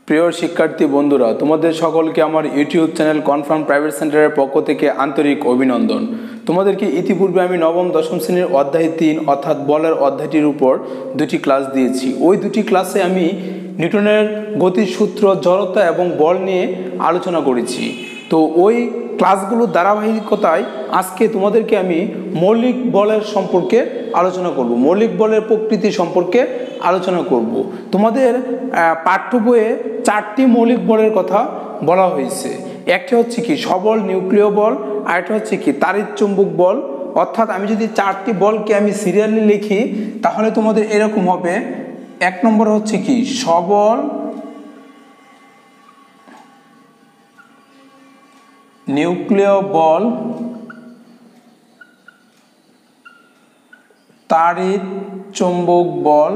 প্রিয় শিক্ষার্থী বন্ধুরা, তোমাদের সকলকে আমার ইউটিউব চ্যানেল কনফার্ম প্রাইভেট সেন্টারের পক্ষ থেকে আন্তরিক অভিনন্দন। তোমাদেরকে ইতিপূর্বে আমি নবম দশম শ্রেণীর অধ্যায় 3 অর্থাৎ বলের অধ্যায়টির উপর দুটি ক্লাস দিয়েছি। ওই দুটি ক্লাসে আমি নিউটনের গতির সূত্র, জড়তা এবং বল নিয়ে আলোচনা করেছি। তো ওই ক্লাসগুলোর ধারাবাহিকতায় আজকে তোমাদেরকে আমি মৌলিক বলের সম্পর্কে আলোচনা করব, মৌলিক বলের প্রকৃতি সম্পর্কে আলোচনা করব। তোমাদের পাঠ্য বইয়ে 4টি মৌলিক বলের কথা বলা হয়েছে। একটা হচ্ছে কি সবল নিউক্লিয় বল, আরেকটা হচ্ছে কি তাড়িৎ চুম্বক বল। অর্থাৎ আমি যদি 4টি বলকে আমি সিরিয়ালি লিখি তাহলে তোমাদের এরকম হবে। 1 নম্বর হচ্ছে কি সবল নিউক্লিয় বল, তাড়িৎ চুম্বক বল।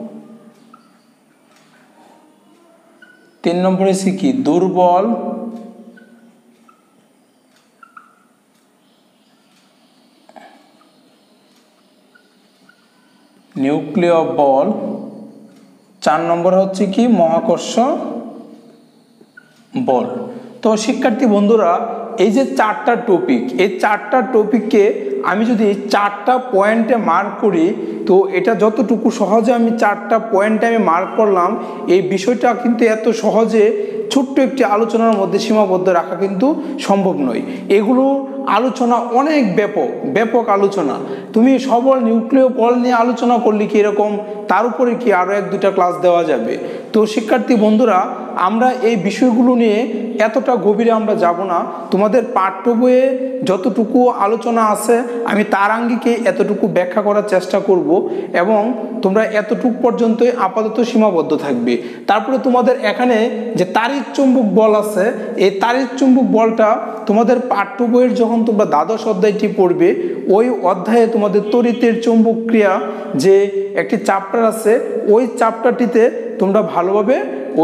3 নম্বরে হচ্ছে কি দুর্বল নিউক্লিয় বল। 4 নম্বর হচ্ছে কি মহাকর্ষ বল। তো শিক্ষার্থী বন্ধুরা, এই যে 4টা টপিক, এই 4টা টপিককে আমি যদি 4টা পয়েন্টে মার্ক করি, তো এটা যতটুকু সহজে আমি 4টা পয়েন্টে আমি মার্ক করলাম, এই বিষয়টা কিন্তু এত সহজে ছোট্ট একটি আলোচনার মধ্যে সীমাবদ্ধ রাখা কিন্তু সম্ভব নয়। এগুলো আলোচনা অনেক ব্যাপক আলোচনা। তুমি সবল নিউক্লিয় বল নিয়ে আলোচনা করলে কি এরকম, তার উপরে কি আরও 1-2টা ক্লাস দেওয়া যাবে। তো শিক্ষার্থী বন্ধুরা, আমরা এই বিষয়গুলো নিয়ে এতটা গভীরে আমরা যাব না। তোমাদের পাঠ্য বইয়ে যতটুকু আলোচনা আছে আমি তার আঙ্গিকে এতটুকু ব্যাখ্যা করার চেষ্টা করব এবং তোমরা এতটুকু পর্যন্তই আপাতত সীমাবদ্ধ থাকবে। তারপরে তোমাদের এখানে যে তাড়িৎ চুম্বক বল আছে, এই তাড়িৎ চুম্বক বলটা তোমাদের পাঠ্য বইয়ের যখন তোমরা দ্বাদশ অধ্যায়টি পড়বে, ওই অধ্যায়ে তোমাদের তড়িতের চুম্বক ক্রিয়া যে একটি চ্যাপ্টার আছে, ওই চ্যাপ্টারটিতে তোমরা ভালোভাবে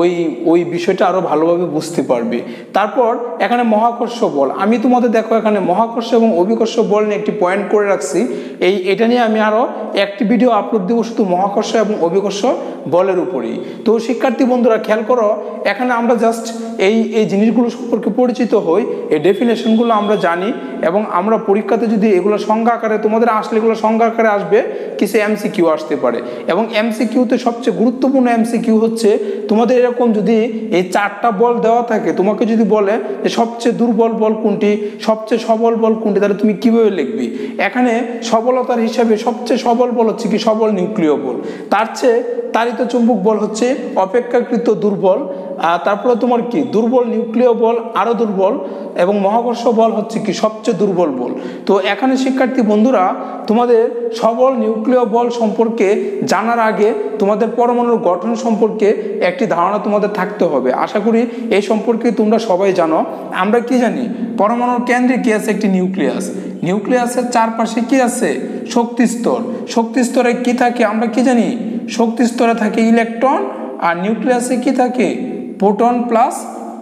ওই বিষয়টা আরো ভালোভাবে বুঝতে পারবে। তারপর এখানে মহাকর্ষ বল, আমি তোমাদের দেখো এখানে মহাকর্ষ এবং অভিকর্ষ বল নিয়ে একটি পয়েন্ট করে রাখছি। এটা নিয়ে আমি আরো একটি ভিডিও আপলোড দেবো শুধু মহাকর্ষ এবং অভিকর্ষ বলের উপরেই। তো শিক্ষার্থী বন্ধুরা খেয়াল করো, এখানে আমরা জাস্ট এই জিনিসগুলো সম্পর্কে পরিচিত হই, এই ডেফিনেশনগুলো আমরা জানি এবং আমরা পরীক্ষাতে যদি এগুলো সংজ্ঞা আকারে তোমাদের আসলে এগুলো সংজ্ঞা আকারে আসবে, কিছু এমসিকিউ আসতে পারে। এবং এমসিকিউতে সবচেয়ে গুরুত্বপূর্ণ এমসিকিউ হচ্ছে তোমাদের এরকম যদি এই 4টা বল দেওয়া থাকে, তোমাকে যদি বলে যে সবচেয়ে দুর্বল বল কোনটি, সবচেয়ে সবল বল কোনটি, তাহলে তুমি কিভাবে লিখবি। এখানে সবলতার হিসাবে সবচেয়ে সবল বল হচ্ছে কি সবল নিউক্লিয় বল, তার চেয়ে তাড়িৎ চুম্বক বল হচ্ছে অপেক্ষাকৃত দুর্বল, তারপরে তোমার কি দুর্বল নিউক্লিয় বল আরো দুর্বল, এবং মহাকর্ষ বল হচ্ছে কি সবচেয়ে দুর্বল বল। তো এখানে শিক্ষার্থী বন্ধুরা, তোমাদের সবল নিউক্লিয় বল সম্পর্কে জানার আগে তোমাদের পরমাণুর গঠন সম্পর্কে একটি ধারণা তোমাদের থাকতে হবে। আশা করি এই সম্পর্কে তোমরা সবাই জানো। আমরা কি জানি, পরমাণুর কেন্দ্রে কি আছে, একটি নিউক্লিয়াস। নিউক্লিয়াসের চারপাশে কি আছে, শক্তি স্তর। শক্তি স্তরে কি থাকে আমরা কি জানি, শক্তি স্তরে থাকে ইলেকট্রন, আর নিউক্লিয়াসে কি থাকে প্রোটন প্লাস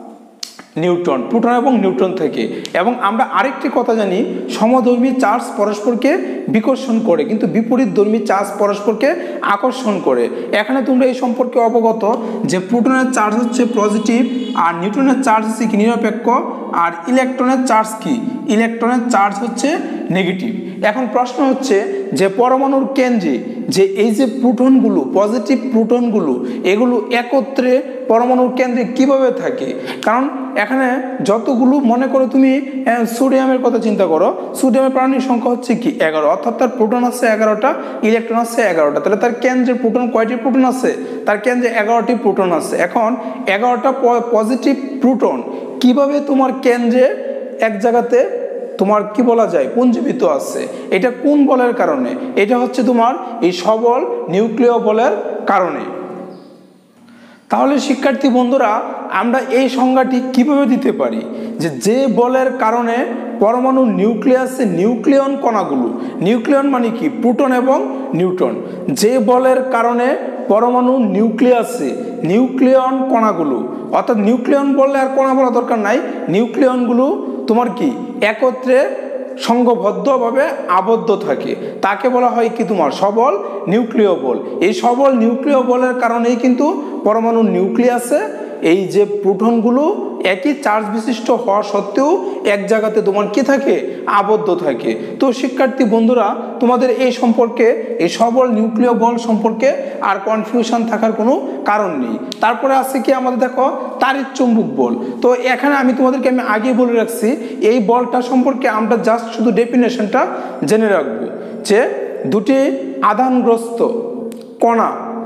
নিউট্রন, প্রোটন এবং নিউট্রন থেকে। এবং আমরা আরেকটি কথা জানি, সমধর্মী চার্জ পরস্পরকে বিকর্ষণ করে, কিন্তু বিপরীতধর্মী চার্জ পরস্পরকে আকর্ষণ করে। এখানে তোমরা এই সম্পর্কে অবগত যে প্রোটনের চার্জ হচ্ছে পজিটিভ, আর নিউট্রনের চার্জ হচ্ছে কি নিরপেক্ষ, আর ইলেকট্রনের চার্জ কি, ইলেকট্রনের চার্জ হচ্ছে নেগেটিভ। এখন প্রশ্ন হচ্ছে যে পরমাণুর কেন্দ্রে যে এই যে প্রোটনগুলো, পজিটিভ প্রোটনগুলো, এগুলো একত্রে পরমাণুর কেন্দ্রে কিভাবে থাকে। কারণ এখানে যতগুলো, মনে করো তুমি সোডিয়ামের কথা চিন্তা করো, সোডিয়ামের পারমাণবিক সংখ্যা হচ্ছে কি 11, অর্থাৎ তার প্রোটন আছে 11টা, ইলেকট্রন আছে 11টা, তাহলে তার কেন্দ্রে প্রোটন কয়টি প্রোটন আছে, তার কেন্দ্রে 11টি প্রোটন আছে। এখন 11টা পজিটিভ প্রোটন কিভাবে তোমার কেন্দ্রে এক জায়গাতে তোমার কি বলা যায় পুঞ্জীভূত আছে, এটা কোন বলের কারণে, এটা হচ্ছে তোমার এই সবল নিউক্লিয় বলের কারণে। তাহলে শিক্ষার্থী বন্ধুরা, আমরা এই সংজ্ঞাটি কিভাবে দিতে পারি যে বলের কারণে পরমাণু নিউক্লিয়াসে নিউক্লিয়ন কণাগুলো, নিউক্লিয়ন মানে কি প্রোটন এবং নিউট্রন, যে বলের কারণে পরমাণু নিউক্লিয়াসে নিউক্লিয়ন কণাগুলো, অর্থাৎ নিউক্লিয়ন বললে আর কণা বলা দরকার নাই, নিউক্লিয়নগুলো তোমার কি একত্রে সংঘবদ্ধভাবে আবদ্ধ থাকে, তাকে বলা হয় কি তোমার সবল নিউক্লিয় বল। এই সবল নিউক্লিয় বলের কারণেই কিন্তু পরমাণু নিউক্লিয়াসে এই যে প্রোটনগুলো একই চার্জ বিশিষ্ট হওয়া সত্ত্বেও এক জায়গাতে তোমার কি থাকে, আবদ্ধ থাকে। তো শিক্ষার্থী বন্ধুরা, তোমাদের এই সম্পর্কে, এই সবল নিউক্লিয় বল সম্পর্কে আর কনফিউশন থাকার কোনো কারণ নেই। তারপরে আছে কি আমাদের দেখো তাড়িৎ-চুম্বক বল। তো এখানে আমি তোমাদেরকে আগে বলে রাখছি, এই বলটা সম্পর্কে আমরা জাস্ট শুধু ডেফিনেশনটা জেনে রাখবো যে দুটি আধানগ্রস্ত কণা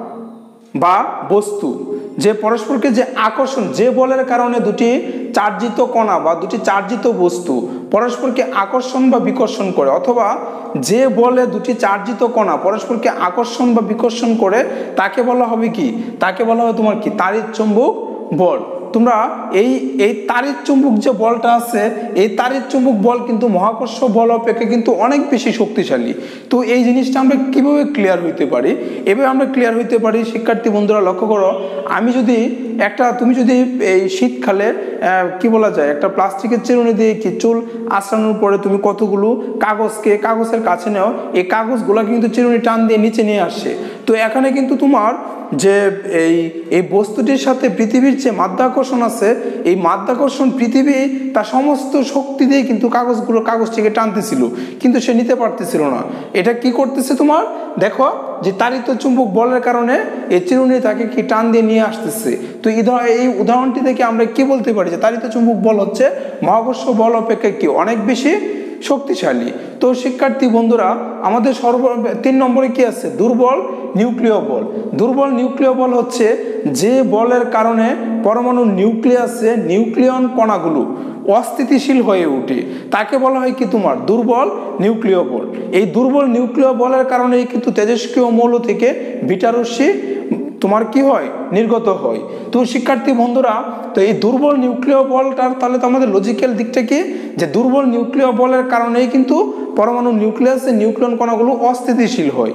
বা বস্তু যে পরস্পরকে যে আকর্ষণ, যে বলের কারণে দুটি চার্জিত কণা বা দুটি চার্জিত বস্তু পরস্পরকে আকর্ষণ বা বিকর্ষণ করে, অথবা যে বলে দুটি চার্জিত কণা পরস্পরকে আকর্ষণ বা বিকর্ষণ করে, তাকে বলা হবে কি, তাকে বলা হবে তোমার কি তাড়িৎ-চুম্বক বল। তোমরা এই তাড়িৎ-চুম্বক যে বলটা আছে, এই তাড়িৎ-চুম্বক বল কিন্তু মহাকর্ষ বল অপেক্ষা কিন্তু অনেক বেশি শক্তিশালী। তো এই জিনিসটা আমরা কিভাবে ক্লিয়ার হইতে পারি, এভাবে আমরা ক্লিয়ার হইতে পারি। শিক্ষার্থী বন্ধুরা লক্ষ্য করো, আমি যদি তুমি যদি এই শীতকালে কি বলা যায় একটা প্লাস্টিকের চিরুনি দিয়ে কি চুল আঁচড়ানোর পরে তুমি কতগুলো কাগজের কাছে নাও, এই কাগজগুলো কিন্তু চিরুনি টান দিয়ে নিচে নিয়ে আসে। তো এখানে কিন্তু তোমার যে এই বস্তুটির সাথে পৃথিবীর যে মাধ্যাকর্ষণ আছে, এই মাধ্যাকর্ষণ পৃথিবী তার সমস্ত শক্তি দিয়ে কিন্তু কাগজটিকে টানতেছিল, কিন্তু সে নিতে পারতেছিল না। এটা কি করতেছে তোমার দেখো, যে তাড়িৎ-চুম্বক বলের কারণে এই চিরুনি তাকে কি টান দিয়ে নিয়ে আসতেছে। তো এই উদাহরণটি থেকে আমরা কি বলতে পারি যে তাড়িৎ-চুম্বক বল হচ্ছে মহাকর্ষ বল অপেক্ষা কি অনেক বেশি শক্তিশালী। তো শিক্ষার্থী বন্ধুরা, আমাদের 3 নম্বরে কি আছে, দুর্বল নিউক্লিয় বল। দুর্বল নিউক্লিয় বল হচ্ছে যে বলের কারণে পরমাণু নিউক্লিয়াসে নিউক্লিয়ন কণাগুলো অস্থিতিশীল হয়ে ওঠে, তাকে বলা হয় কি তোমার দুর্বল নিউক্লিয় বল। এই দুর্বল নিউক্লিয় বলের কারণে কিন্তু তেজস্ক্রিয় মৌল থেকে বিটা রশ্মি তোমার কি হয়, নির্গত হয়। তো শিক্ষার্থী বন্ধুরা, তো এই দুর্বল নিউক্লিয় বলটার তাহলে তো আমাদের লজিক্যাল দিকটা কি, যে দুর্বল নিউক্লিয় বলের কারণেই কিন্তু পরমাণু নিউক্লিয়াসে নিউক্লিয়ন কণাগুলো অস্থিতিশীল হয়।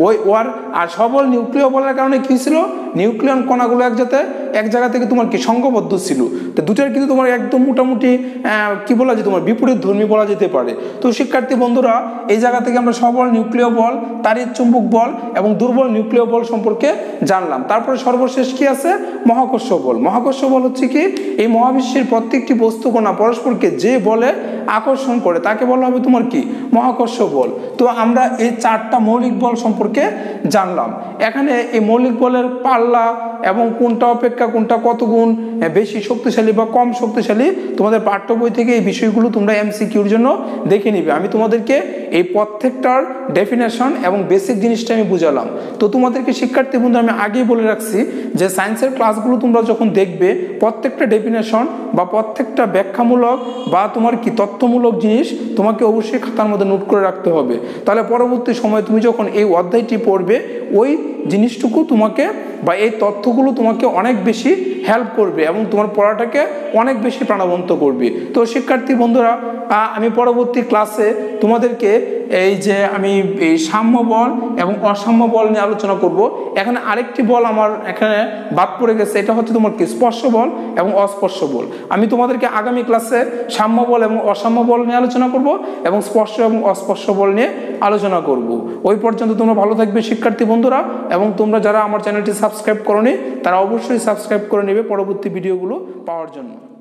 আর সবল নিউক্লিয় বলের কারণে কি ছিল, নিউক্লিয়ন কণাগুলো এক জায়গা থেকে তোমার কি সংঘবদ্ধ ছিল। তো দুটার কিন্তু তোমার একদম মোটামুটি কি বলা যায়, তোমার বিপরীত ধর্মী বলা যেতে পারে। তো শিক্ষার্থী বন্ধুরা, এই জায়গা থেকে আমরা সবল নিউক্লিয় বল, তাড়িৎ-চুম্বক বল এবং দুর্বল নিউক্লিয় বল সম্পর্কে জানলাম। তারপরে সর্বশেষ কি আছে, মহাকর্ষ বল। মহাকর্ষ বল হচ্ছে কি, এই মহাবিশ্বের প্রত্যেকটি বস্তু কণা পরস্পরকে যে বলে আকর্ষণ করে, তাকে বলা হবে তোমার কি মহাকর্ষ বল। তো আমরা এই 4টা মৌলিক বল সম্পর্কে জানলাম। এখানে এই মৌলিক বলের পাল্লা এবং কোনটা অপেক্ষা কোনটা কত গুণ বেশি শক্তিশালী বা কম শক্তিশালী, তোমাদের পাঠ্য বই থেকে এই বিষয়গুলো তোমরা এমসিকিউর জন্য দেখে নিবে। আমি তোমাদেরকে এই প্রত্যেকটার ডেফিনেশন এবং বেসিক জিনিসটা আমি বুঝালাম। তো তোমাদেরকে শিক্ষার্থী বন্ধু আমি আগেই বলে রাখছি যে সায়েন্সের ক্লাসগুলো তোমরা যখন দেখবে, প্রত্যেকটা ডেফিনেশন বা প্রত্যেকটা ব্যাখ্যামূলক বা তোমার কি তথ্যমূলক জিনিস তোমাকে অবশ্যই খাতার মধ্যে নোট করে রাখতে হবে। তাহলে পরবর্তী সময়ে তুমি যখন এই অধ্যায়টি পড়বে, ওই জিনিসটুকু তোমাকে বা এই তথ্যগুলো তোমাকে অনেক বেশি হেল্প করবে এবং তোমার পড়াটাকে অনেক বেশি প্রাণবন্ত করবে। তো শিক্ষার্থী বন্ধুরা, আমি পরবর্তী ক্লাসে তোমাদেরকে এই যে আমি এই সাম্য বল এবং অসাম্য বল নিয়ে আলোচনা করব। এখানে আরেকটি বল আমার এখানে বাদ পড়ে গেছে, এটা হচ্ছে তোমার কি স্পর্শ বল এবং অস্পর্শ বল। আমি তোমাদেরকে আগামী ক্লাসে সাম্য বল এবং অসাম্য বল নিয়ে আলোচনা করব এবং স্পর্শ এবং অস্পর্শ বল নিয়ে আলোচনা করব। ওই পর্যন্ত তোমরা ভালো থাকবে শিক্ষার্থী বন্ধুরা, এবং তোমরা যারা আমার চ্যানেলটি সাবস্ক্রাইব করোনি তারা অবশ্যই সাবস্ক্রাইব করে নেবে পরবর্তী ভিডিওগুলো পাওয়ার জন্য।